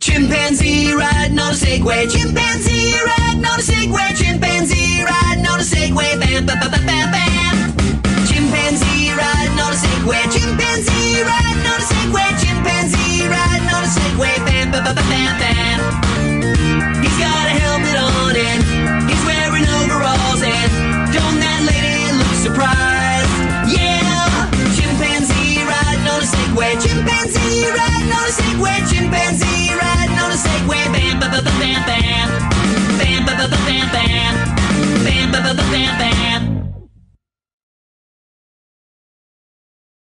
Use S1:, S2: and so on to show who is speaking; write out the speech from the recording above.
S1: Chimpanzee riding on a segway. Chimpanzee riding on a segway. Chimpanzee riding on a segway. Bam, bam, bam, bam, bam.